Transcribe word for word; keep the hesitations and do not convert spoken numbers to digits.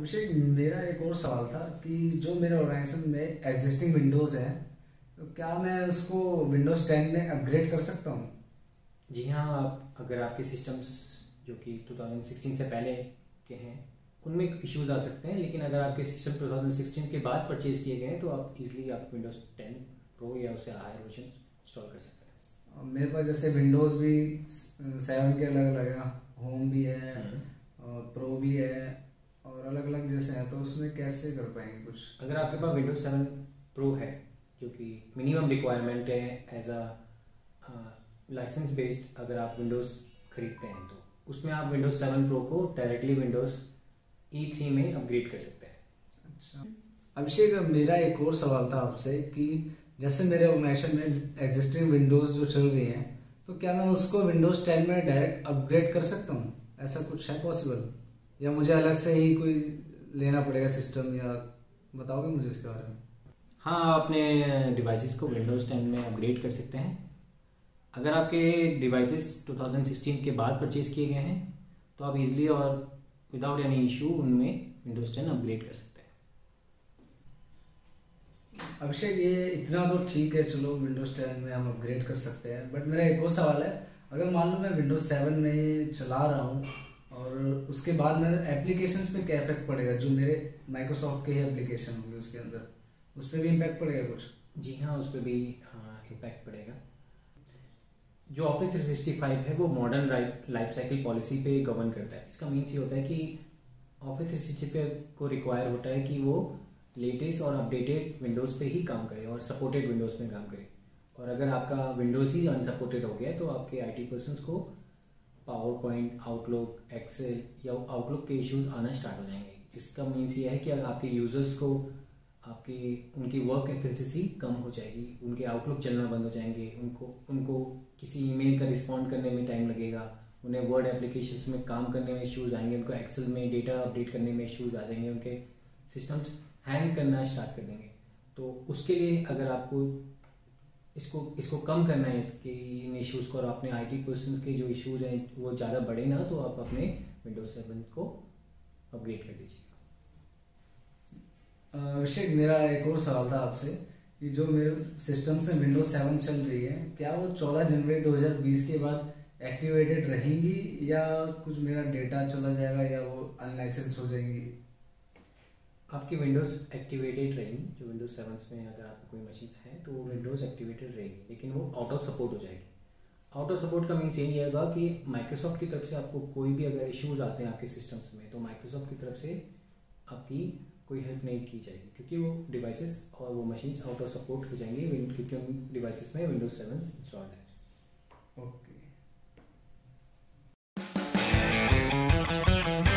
अभिषेक, मेरा एक और सवाल था कि जो मेरे ऑर्गेनाइजेशन में एग्जिस्टिंग विंडोज़ हैं, तो क्या मैं उसको विंडोज़ टेन में अपग्रेड कर सकता हूँ? जी हाँ, आप अगर आपके सिस्टम्स जो कि टू थाउजेंड सिक्सटीन से पहले के हैं उनमें इश्यूज आ सकते हैं, लेकिन अगर आपके सिस्टम टू थाउजेंड सिक्सटीन के बाद परचेज किए गए हैं तो आप इजीली आप विंडोज़ टेन प्रो या उससे हायर वर्जन इंस्टॉल कर सकते हैं। मेरे पास जैसे विंडोज़ भी सेवन के अलग अलग है, होम भी है और प्रो भी है और अलग अलग जैसे हैं, तो उसमें कैसे कर पाएंगे कुछ? अगर आपके पास विंडोज सेवन प्रो है जो कि मिनिमम रिक्वायरमेंट है एज अ लाइसेंस बेस्ड, अगर आप विंडोज़ खरीदते हैं तो उसमें आप विंडोज सेवन प्रो को डायरेक्टली विंडोज़ ई थ्री में अपग्रेड कर सकते हैं। अच्छा अभिषेक, मेरा एक और सवाल था आपसे कि जैसे मेरे ऑर्गेनाइजेशन में एग्जिस्टिंग विंडोज़ जो चल रही हैं, तो क्या मैं उसको विंडोज़ टेन में डायरेक्ट अपग्रेड कर सकता हूँ? ऐसा कुछ है पॉसिबल, या मुझे अलग से ही कोई लेना पड़ेगा सिस्टम, या बताओगे मुझे इसके बारे में? हाँ, आप अपने डिवाइसेस को विंडोज़ टेन में अपग्रेड कर सकते हैं। अगर आपके डिवाइसेस टू थाउजेंड सिक्सटीन के बाद परचेज किए गए हैं तो आप इजीली और विदाउट एनी इशू उनमें विंडोज़ टेन अपग्रेड कर सकते हैं। अभिषेक, ये इतना तो ठीक है, चलो विंडोज़ टेन में हम अपग्रेड कर सकते हैं, बट मेरा एक और सवाल है, अगर मान लो मैं विंडोज़ सेवन में चला रहा हूँ और उसके बाद मेरे एप्लीकेशंस पे क्या इफेक्ट पड़ेगा? जो मेरे माइक्रोसॉफ्ट के ही एप्लीकेशन होंगे उसके अंदर, उस पर भी इम्पैक्ट पड़ेगा कुछ? जी हाँ, उस पर भी इम्पैक्ट पड़ेगा। जो ऑफिस थ्री सिक्सटी फाइव है वो मॉडर्न लाइफ साइकिल पॉलिसी पे गवर्न करता है। इसका मीन्स ये होता है कि ऑफिस थ्री सिक्सटी फाइव को रिक्वायर होता है कि वो लेटेस्ट और अपडेटेड विंडोज़ पे ही काम करे और सपोर्टेड विंडोज़ में काम करे। और अगर आपका विंडोज़ ही अनसपोर्टेड हो गया है तो आपके आईटी पर्सन्स को पावर पॉइंट, आउटलुक, एक्सेल या आउटलुक के इश्यूज आना स्टार्ट हो जाएंगे, जिसका मीन्स ये है कि अगर आपके यूज़र्स को आपकी उनकी वर्क एफिशिएंसी कम हो जाएगी, उनके आउटलुक चलना बंद हो जाएंगे, उनको उनको किसी ईमेल का रिस्पॉन्ड करने में टाइम लगेगा, उन्हें वर्ड एप्लीकेशंस में काम करने में इश्यूज आएंगे, उनको एक्सेल में डेटा अपडेट करने में इश्यूज आ जाएंगे, उनके सिस्टम्स हैंग करना स्टार्ट कर देंगे। तो उसके लिए अगर आपको इसको इसको कम करना है, इसके इन इश्यूज़ को, और अपने आईटी पर्सन्स के जो इश्यूज हैं वो ज़्यादा बढ़े ना, तो आप अपने विंडोज सेवन को अपग्रेड कर दीजिएगा। अभिषेक, मेरा एक और सवाल था आपसे कि जो मेरे सिस्टम से विंडोज सेवन चल रही है, क्या वो चौदह जनवरी दो हज़ार बीस के बाद एक्टिवेटेड रहेंगी, या कुछ मेरा डेटा चला जाएगा, या वो अनलाइसेंस हो जाएंगी? आपकी विंडोज़ एक्टिवेटेड रहेगी। जो विंडोज सेवन में अगर आपको कोई मशीन्स हैं तो वो विंडोज़ एक्टिवेटेड रहेगी, लेकिन वो आउट ऑफ सपोर्ट हो जाएगी। आउट ऑफ सपोर्ट का मीन्स यही होगा कि माइक्रोसॉफ्ट की तरफ से आपको कोई भी अगर इश्यूज आते हैं आपके सिस्टम्स में, तो माइक्रोसॉफ्ट की तरफ से आपकी कोई हेल्प नहीं की जाएगी, क्योंकि वो डिवाइसेस और वो मशीन्स आउट ऑफ सपोर्ट हो जाएंगी, क्योंकि उन डिवाइसेस में विंडोज सेवन इंस्टॉल्ड है। ओके।